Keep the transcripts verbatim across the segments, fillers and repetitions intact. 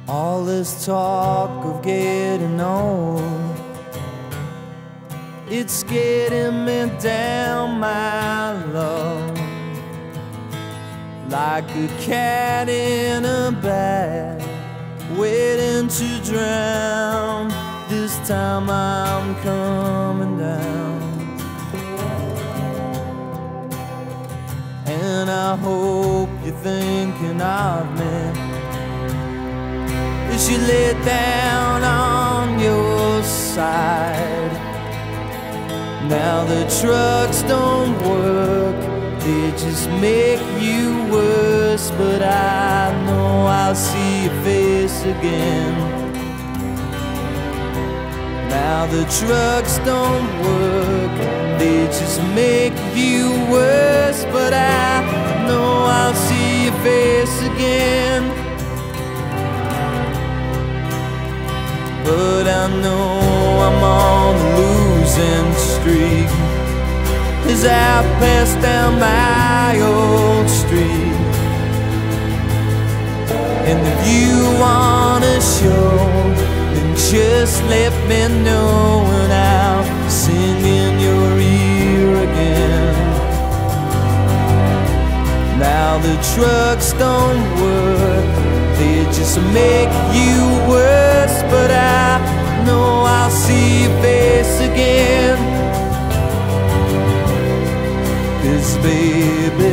All this talk of getting on, it's getting me down, my love, like a cat in a bag, waiting to drown. This time I'm coming down, and I hope you're thinking of me as you lay down on your side. Now the trucks don't work, they just make you worse, but I know I'll see your face again. Now the trucks don't work, they just make you worse, but I know I'll see your face again. But I know I'm on a losing streak as I pass down my old street. And if you wanna show, then just let me know, and I'll sing in your ear again. Now the trucks don't work, they just make you worse, but I know I'll see your face again. 'Cause baby,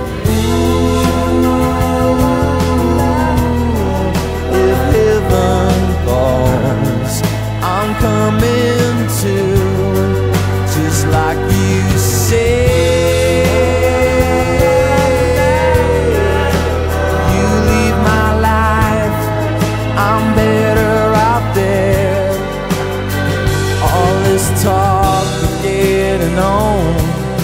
ooh, if heaven falls, I'm coming to, just like you say. Talk of getting on,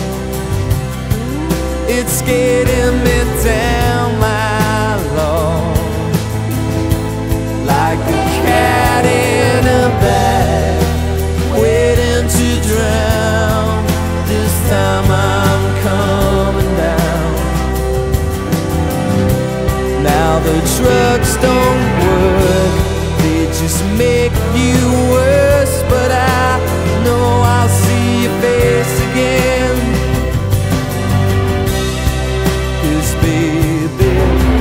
it's getting me down, my love, like a cat in a bag, waiting to drown. This time I'm coming down. Now the trucks don't work, they just make you worse, but I know I'll see your face again. 'Cause baby,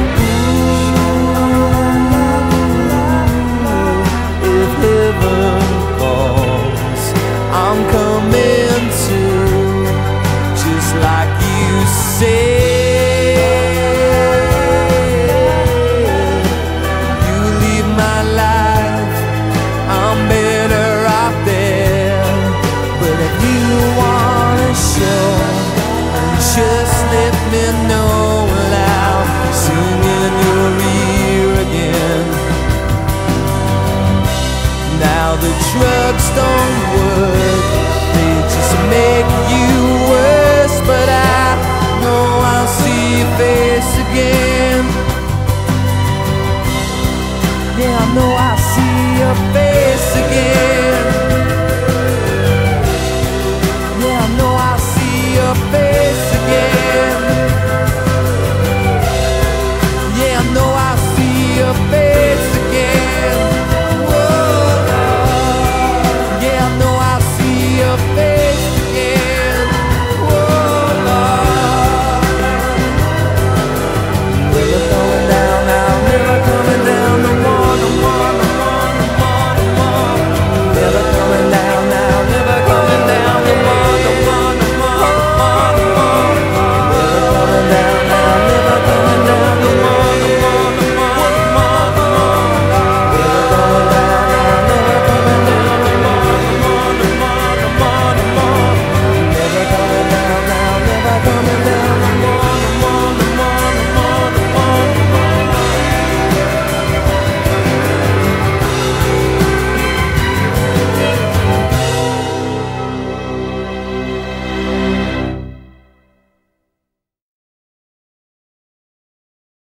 ooh, if heaven calls, I'm coming to, just like you say. You leave my life, I'm better off there. But if you wanna show, just let me know, and I'll sing in your ear again. Now the trucks don't work, they just make you worse, but I know I'll see your face again. Yeah, I know I'll see your face again. Yeah, I know I'll see your face.